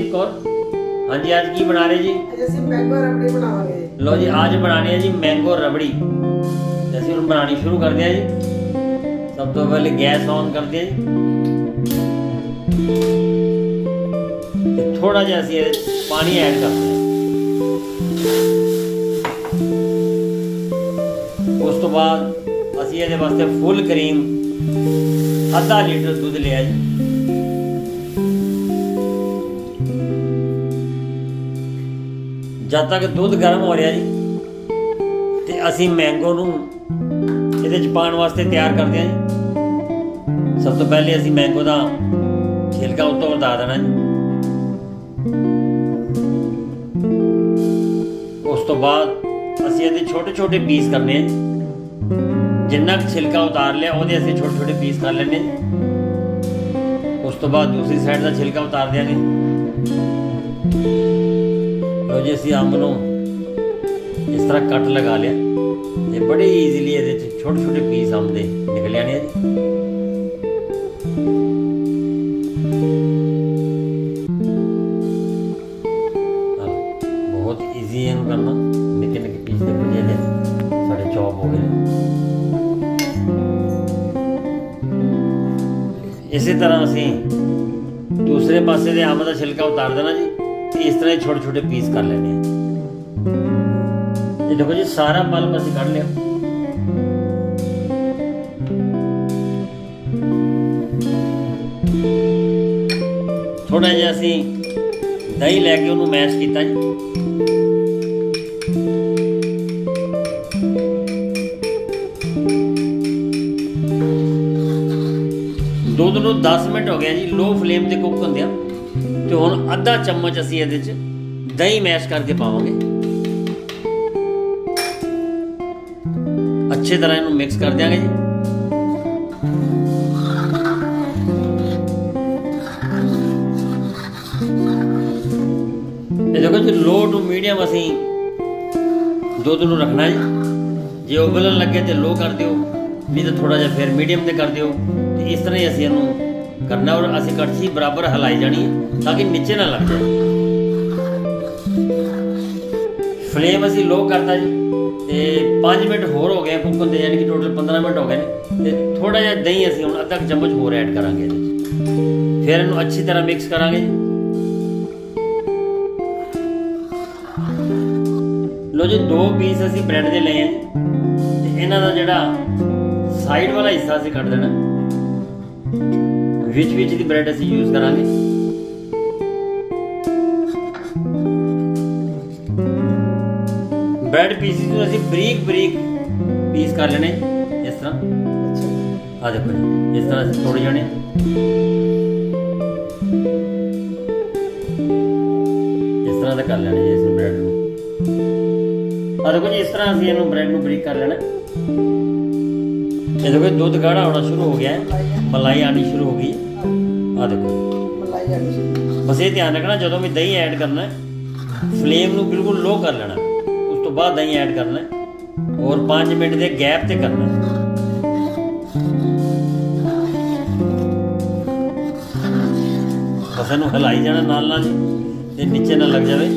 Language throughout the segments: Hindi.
ਮਨਦੀਪ ਕੌਰ। ਹਾਂਜੀ ਅੱਜ ਕੀ ਬਣਾ ਰਹੇ ਜੀ? ਅੱਜ ਅਸੀਂ ਮੈਂਗੋ ਰਬੜੀ ਬਣਾਵਾਂਗੇ। ਲੋ ਜੀ ਅੱਜ ਬਣਾਣੀ ਹੈ ਜੀ मैंगो रबड़ी। ਅਸੀਂ ਹੁਣ ਬਣਾਣੀ ਸ਼ੁਰੂ ਕਰਦੇ ਹਾਂ ਜੀ। ਸਭ ਤੋਂ ਪਹਿਲੇ ਗੈਸ ਔਨ ਕਰਦੇ ਹਾਂ ਜੀ। ਥੋੜਾ ਜਿਹਾ ਅਸੀਂ ਇਹਦੇ ਪਾਣੀ ਐਡ ਕਰਦੇ ਹਾਂ। ਉਸ ਤੋਂ ਬਾਅਦ ਅਸੀਂ ਇਹਦੇ ਵਾਸਤੇ ਫੁੱਲ ਕਰੀਮ आधा लीटर दूध लिया जी। जब तक दूध गर्म हो रहा जी तो असी मैंगो नूं इहदे च पाउण वास्ते तैयार करते हैं जी। सब तो पहले असी मैंगो का छिलका उत्तों उतार देना जी। उस तो बाद असी इहदे छोटे छोटे पीस करने हैं। जिन्ना छिलका उतार लिया वो असीं छोटे छोटे पीस कर लेने। उस तो बाद दूसरी साइड का छिलका उतार देंगे। लो जी असीं अंब नूं इस तरह कट लगा लिया ते बड़े ईजीली ये छोटे छोटे पीस अंब दे निकल आने जी। बहुत ईजी है करना। निके निके पीस देखो जी साढ़े चॉप हो गए। इसी तरह असी दूसरे पासे दे अंब दा छिलका उतार देना जी। तो इस तरह छोटे छोटे पीस कर लेने। ये देखो जी सारा पल्प असी कढ़ लिया। थोड़ा जिहा असी दही लैके उन्होंने मैश किया जी। दूध नूं 10 मिनट हो गया जी लो फ्लेम ते कुक होंदिया। तो हुण आधा चम्मच असीं इहदे च दही मैश करके पावांगे। अच्छी तरह इहनूं मिक्स कर देंगे जी। ये देखो जी लो टू मीडियम असीं दूध नूं रखना है जी। जे उबलन लगे तो लो कर दिओ, नहीं तो थोड़ा जिहा फिर मीडियम ते कर दिओ। इस तरह ही असीं इहनूं करना और असीं कड़छी बराबर हिलाई जानी है ताकि नीचे ना लग जाए। फ्लेम असीं लो करता जी। तो 5 मिनट होर हो गए कुक होंदे, यानी कि टोटल 15 मिनट हो गए ने। तो थोड़ा जिहा दही असीं हुण अद्धा चम्मच होर ऐड करांगे। फिर इहनूं अच्छी तरह मिक्स करांगे। लो जी 2 पीस असीं ब्रैड दे लए हैं। इन्हां दा जिहड़ा साइड वाला हिस्सा असीं कट देना। विच दी ब्रेड असीं यूज करांगे। ब्रेड पीसिस नूं असीं बरीक बरीक पीस कर लेने इस तरह। आ देखो जी इस तरह असीं तोड़ जाने। इस तरह दा कर लेना जी इस ब्रेड नूं। आ देखो जी इस तरह असीं इहनूं ब्रेड नूं बरीक कर लेना। ये देखो दूध गाढ़ा होना शुरू हो गया है, मलाई आनी शुरू हो गई। आ देखो मलाई आनी शुरू। बस ये ध्यान रखना जदों भी दही ऐड करना है फ्लेम नूं बिल्कुल लो कर लेना। उस तो बाद दही ऐड करना है और 5 मिनट के गैप ते करना है। बस इहनूं हिलाई जाना नाल नाल ते नीचे ना लग जाए।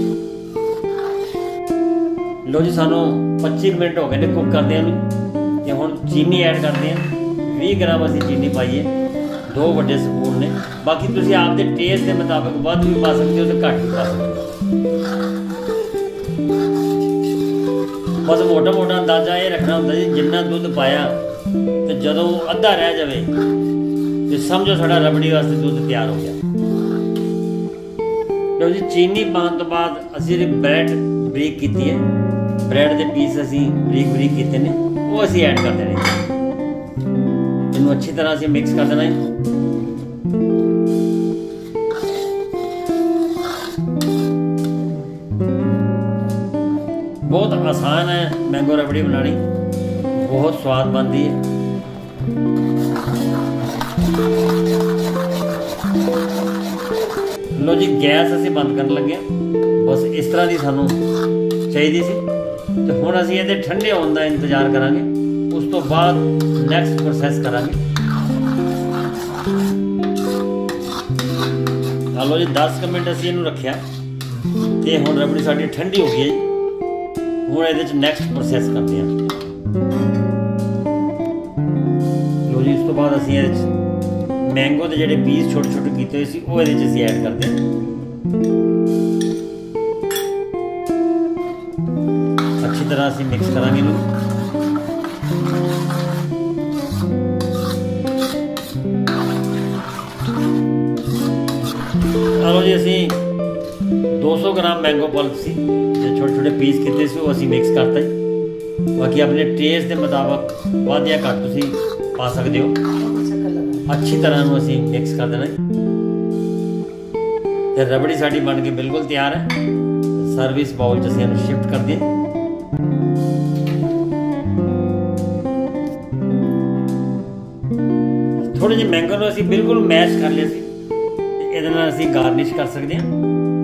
लो जी सानू 25 मिनट हो गए ने कुक करदे हैं। ते हुण चीनी ऐड करते हैं। 20 ग्राम असीं चीनी पाई है, 2 वड्डे स्पून ने। बाकी तुसीं आपदे टेस्ट के मुताबिक वध भी पा सकते हो तो घट भी पा सकते हो। बस मोटा मोटा अंदाजा ये रखना होंदा जी जिन्ना दुध पाया तो जदों अद्धा रह जाए तो समझो साडा रबड़ी वास्ते दुध तैयार हो गया। तो जी चीनी पाउण तो बाद असीं ब्रेड बरीक कीती है। ब्रेड के पीस असीं बरीक बरीक कीते ने वो असीं ऐड कर देने। इनू अच्छी तरह असीं मिक्स कर देना है। बहुत आसान है मैंगो रबड़ी बनानी, बहुत स्वाद बनती है। लो जी गैस असीं बंद करन लगे। बस इस तरह की सानू चाहिए सी। तो हुण असीं इहदे ठंडे होने का इंतजार करांगे। उस तो बाद नैक्सट प्रोसैस करांगे। लो जी 10 मिनट असीं इहनूं रखिया ते हुण रबड़ी साडी ठंडी हो गई है जी। हुण इहदे च नैक्सट प्रोसैस करते हैं। लो जी, उस तो बाद असीं इहदे च मैंगो के जिहड़े पीस छोटे छोटे कीते हुए सी वो इहदे च असीं ऐड करते हैं। अच्छी तरह असीं मिक्स करांगे इहनूं। लो जी, असीं 200 ग्राम मैंगो पल्प सी छोटे छोटे पीस किए सी वो असीं मिक्स करता है। बाकी अपने टेस्ट के मुताबिक वध या घट तुसीं पा सकते हो। अच्छी तरह नूं असीं मिक्स कर देना। ते रबड़ी साडी बन के बिल्कुल तैयार है। सर्विस बाउल च असीं इहनूं शिफ्ट कर दें। थोड़े जे मैंगो नूं असीं बिल्कुल मैश कर लिया सी। ਇਹਦੇ ਨਾਲ ਅਸੀਂ ਗਾਰਨਿਸ਼ ਕਰ ਸਕਦੇ ਹਾਂ।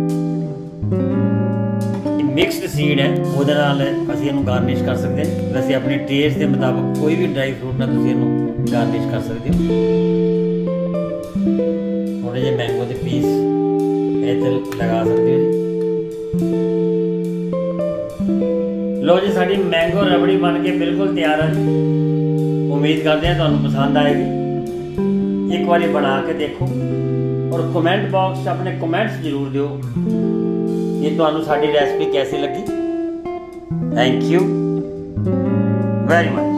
ਮਿਕਸਡ ਸੀਡ ਹੈ ਉਹਦੇ ਨਾਲ ਅਸੀਂ ਇਹਨੂੰ ਗਾਰਨਿਸ਼ ਕਰ ਸਕਦੇ ਹਾਂ। ਵੈਸੇ ਆਪਣੇ ਟੇਸਟ ਦੇ ਮੁਤਾਬਕ ਕੋਈ ਵੀ ਡਰਾਈ ਫਰੂਟ ਨਾਲ ਤੁਸੀਂ ਇਹਨੂੰ ਗਾਰਨਿਸ਼ ਕਰ ਸਕਦੇ ਹੋ। ਥੋੜੇ ਜਿਹੇ ਮੈਂਗੋ ਦੇ ਪੀਸ ਇਹ ਤੇ ਲਗਾ ਸਕਦੇ ਹੋ ਜੀ। ਲੋ ਜੀ, ਸਾਡੀ ਮੈਂਗੋ ਰਬੜੀ ਬਣ ਕੇ ਬਿਲਕੁਲ ਤਿਆਰ ਹੈ। ਉਮੀਦ ਕਰਦੇ ਹਾਂ ਤੁਹਾਨੂੰ ਪਸੰਦ ਆਏਗੀ। ਇੱਕ ਵਾਰੀ ਬਣਾ ਕੇ ਦੇਖੋ और कमेंट बॉक्स अपने कमेंट्स जरूर दो ये तुहानू साडी रेसिपी कैसी लगी। Thank you very much.